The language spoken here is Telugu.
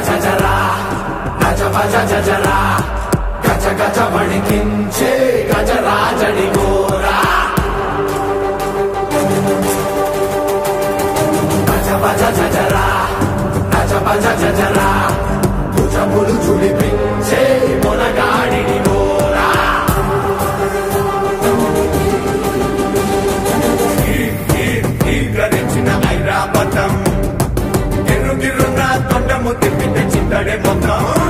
జజరా గజ జజరా గజ గజ వణికించే గజరాజడి గోరా గజ జజరా గజ జజరా భుజములు చుడిపించే మొనగాడిని గోరా గరించిన ఐరాపతం గిర్రున్న తొండము తిప్పితే చింతడే మొత్తం